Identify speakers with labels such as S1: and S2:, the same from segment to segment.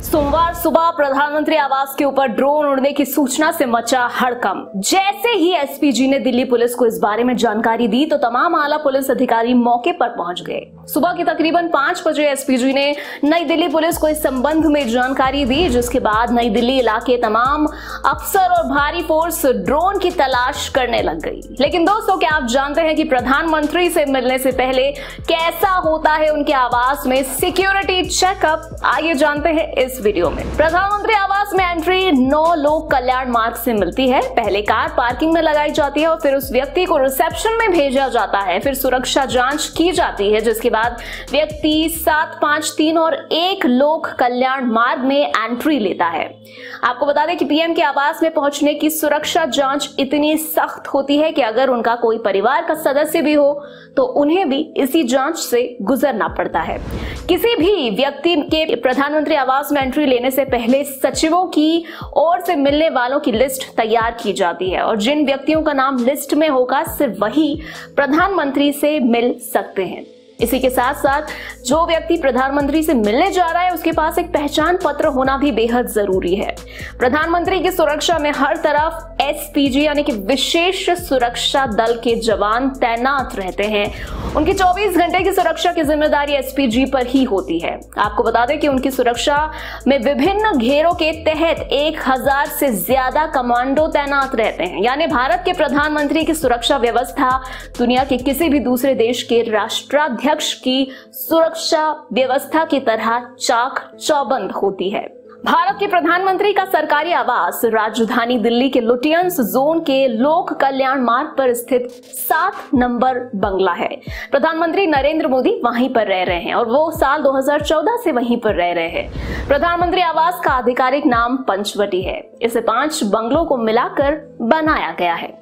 S1: सोमवार सुबह प्रधानमंत्री आवास के ऊपर ड्रोन उड़ने की सूचना से मचा हड़कंप। जैसे ही एसपीजी ने दिल्ली पुलिस को इस बारे में जानकारी दी तो तमाम आला पुलिस अधिकारी मौके पर पहुंच गए। सुबह के तकरीबन 5 बजे एसपीजी ने नई दिल्ली पुलिस को इस संबंध में जानकारी दी, जिसके बाद नई दिल्ली इलाके तमाम अफसर और भारी फोर्स ड्रोन की तलाश करने लग गई। लेकिन दोस्तों, क्या आप जानते हैं कि प्रधानमंत्री से मिलने से पहले कैसा होता है उनके आवास में सिक्योरिटी चेकअप? आइए जानते हैं इस वीडियो में। प्रधानमंत्री आवास में एंट्री 9 लोक कल्याण मार्ग से मिलती है। पहले कार पार्किंग में लगाई जाती है और फिर उस व्यक्ति को रिसेप्शन में भेजा जाता है। फिर सुरक्षा जांच की जाती है, जिसके बाद व्यक्ति 7, 5, 3 और 1 लोक कल्याण मार्ग में एंट्री लेता है। आपको बता दें कि पीएम के आवास में पहुंचने की सुरक्षा जांच इतनी सख्त होती है कि अगर उनका कोई परिवार का सदस्य भी हो तो उन्हें भी इसी जांच से गुजरना पड़ता है। किसी भी व्यक्ति के प्रधानमंत्री आवास में एंट्री लेने से पहले सचिवों की ओर से मिलने वालों की लिस्ट तैयार की जाती है और जिन व्यक्तियों का नाम लिस्ट में होगा सिर्फ वही प्रधानमंत्री से मिल सकते हैं। इसी के साथ साथ जो व्यक्ति प्रधानमंत्री से मिलने जा रहा है उसके पास एक पहचान पत्र होना भी बेहद जरूरी है। प्रधानमंत्री की सुरक्षा में हर तरफ एसपीजी यानी कि विशेष सुरक्षा दल के जवान तैनात रहते हैं। उनकी 24 घंटे की सुरक्षा की जिम्मेदारी एसपीजी पर ही होती है। आपको बता दें कि उनकी सुरक्षा में विभिन्न घेरों के तहत 1000 से ज्यादा कमांडो तैनात रहते हैं। यानी भारत के प्रधानमंत्री की सुरक्षा व्यवस्था दुनिया के किसी भी दूसरे देश के राष्ट्राध्यक्ष की सुरक्षा व्यवस्था की तरह चाक चौबंद होती है। भारत के प्रधानमंत्री का सरकारी आवास राजधानी दिल्ली के लुटियंस जोन के लोक कल्याण मार्ग पर स्थित 7 नंबर बंगला है। प्रधानमंत्री नरेंद्र मोदी वहीं पर रह रहे हैं और वो साल 2014 से वहीं पर रह रहे हैं। प्रधानमंत्री आवास का आधिकारिक नाम पंचवटी है। इसे 5 बंगलों को मिलाकर बनाया गया है।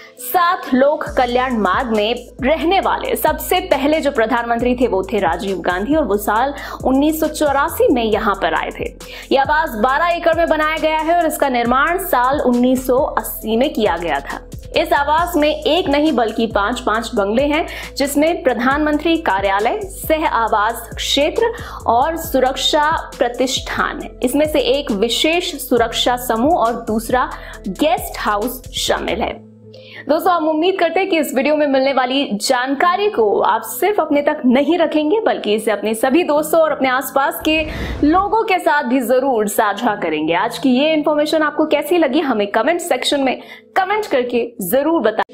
S1: 7 लोक कल्याण मार्ग में रहने वाले सबसे पहले जो प्रधानमंत्री थे वो थे राजीव गांधी और वो साल 1984 में यहाँ पर आए थे। यह आवास 12 एकड़ में बनाया गया है और इसका निर्माण साल 1980 में किया गया था। इस आवास में एक नहीं बल्कि 5 बंगले हैं, जिसमें प्रधानमंत्री कार्यालय, सह आवास क्षेत्र और सुरक्षा प्रतिष्ठान है। इसमें से एक विशेष सुरक्षा समूह और दूसरा गेस्ट हाउस शामिल है। दोस्तों, हम उम्मीद करते हैं कि इस वीडियो में मिलने वाली जानकारी को आप सिर्फ अपने तक नहीं रखेंगे बल्कि इसे अपने सभी दोस्तों और अपने आसपास के लोगों के साथ भी जरूर साझा करेंगे। आज की ये इन्फॉर्मेशन आपको कैसी लगी हमें कमेंट सेक्शन में कमेंट करके जरूर बताएं।